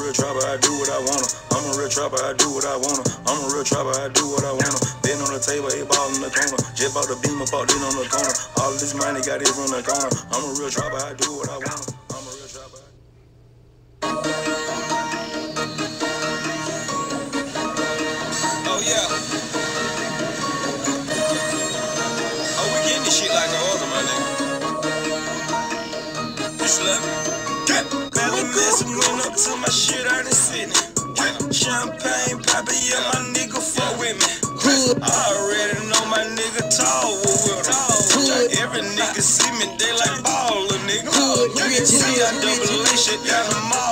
real trapper, I do what I wanna. I'm a real trapper, I do what I wanna. I'm a real trapper, I do what I wanna. Been on the table, 8 ball in the corner. Just bought the beamer, bought it on the corner. All this money got it from the corner. I'm a real trapper, I do what I wanna. I'm a real trapper. Oh yeah. Oh, we getting this shit like no other, my nigga. You love me? Went up to my shit out in Sydney. Champagne poppin', yeah, my nigga fuck with me. I already know my nigga tall with him. Every nigga see me, they like baller, nigga. You can see I double A shit down the mall,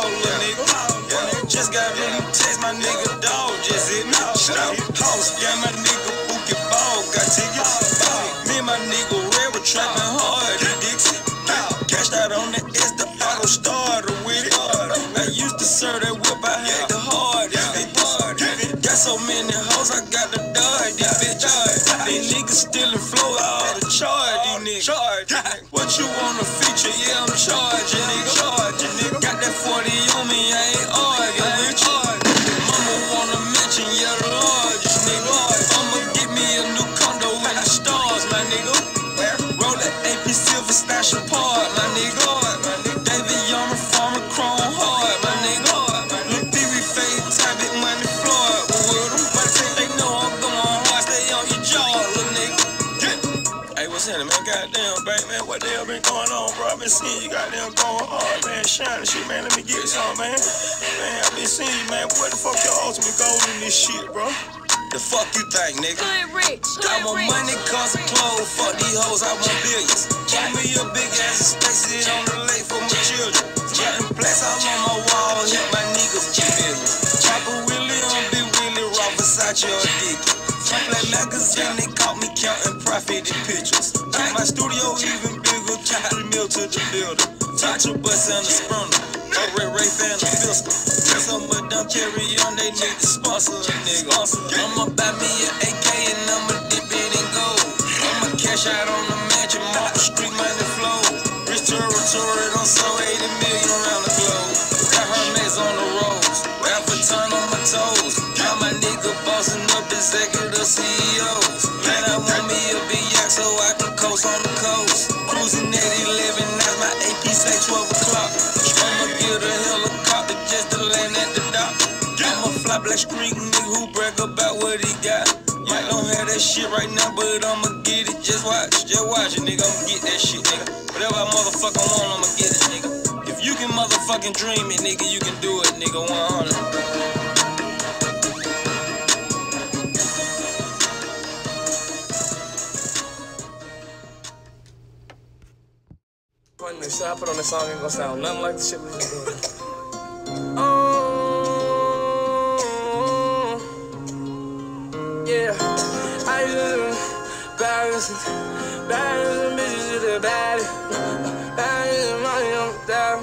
nigga. Just got me to text my nigga dog, just hit me. House, yeah, my nigga Bookie Ball got tickets. Me and my nigga Red were trapping hard in Dixie. Cashed out on the S, the auto starter with it. I used to serve that whip, I had the hardest. Got so many hoes, I got the dog, these bitches. These niggas stealing flow, I ought to charge these niggas. What you wanna feature? Yeah, I'm charging, nigga. Got that 40 on me, I ain't arguing with you. Mama wanna mention, yeah, the largest, nigga. I'ma get me a new condo in the stars, my nigga. Roll that AP Silver Stash apart, my nigga. David Young, farmer, chrome hard, my nigga. Lil' Theory, fade, type it, money, Floyd with them. They know I'm going hard, stay on your jaw, little nigga. Hey, what's happening, man? Goddamn, baby, man, what the hell been going on, bro? I been seeing you goddamn going hard, man, shining shit, man. Let me get some, man. Man, I been seeing you, man. What the fuck your ultimate goal in this shit, bro? The fuck you think, nigga? I want money, cars, and clothes. Fuck these hoes, I want billions. Give me a big ass space, sit on the lake for my children. Getting plaques all on my wall, hit my niggas get millions. Chopper Willie on Big Willie, raw Versace or Dickie. Black magazine, they caught me counting profit in pictures. Keep my studio even bigger, keep 3 mil to the building. Touch a bus and a sprinter, a Ray Ray fan, a pistol. Some of them carry on, they need to sponsor a nigga. I'ma buy me an AK and I'ma dip it in gold. I'ma cash out on the mansion, Market Street money flow. Rich territory, don't sell 80 million around the globe. Got Hermes on the roads, Alphaton on my toes. Now my nigga bossing up executive CEOs. Man, I want me a big yacht so I can coast on the coast. Cruising at 11, that's my AP say 12 o'clock. I'ma get a helicopter just to land at the dock. I'm a fly black street nigga who brag about what he got. Might don't have that shit right now, but I'ma get it. Just watch it, nigga. I'ma get that shit, nigga. Whatever I motherfucking want, I'ma get it, nigga. If you can motherfucking dream it, nigga, you can do it, nigga. 100. The shit I put on this song ain't gonna sound nothing like the shit we was doing. Yeah, I just balance bitches to the body. Balance money on the dial.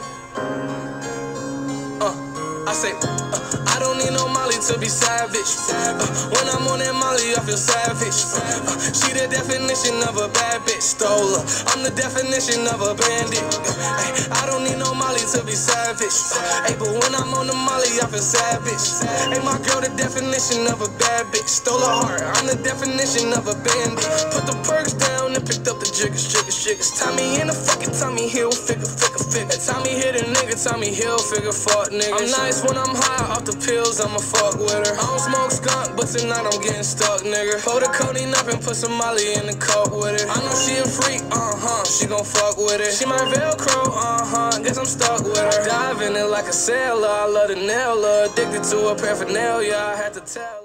I say, I don't need no Molly to be savage. When I'm on that Molly, I feel savage. She the definition of a bad bitch. Stole her. I'm the definition of a bandit. I don't need no Molly to be savage. But when I'm on the Molly, I feel savage. My girl, the definition of a bad bitch. Stole her heart. I'm the definition of a bandit. Put the perks down and picked up the jiggers. Tommy in the fucking Tommy Hill, figure. Tommy hit a nigga, Tommy Hill, figure, fuck nigga. I'm nice when I'm high off the pills, I'ma fuck with her. I don't smoke skunk, but tonight I'm getting stuck, nigga. Pull the codeine up and put some Molly in the cup with it. I know she a freak, she gon' fuck with it. She my Velcro, guess I'm stuck with her. Dive in it like a sailor, I love the nail her. Addicted to her paraphernalia, I had to tell her.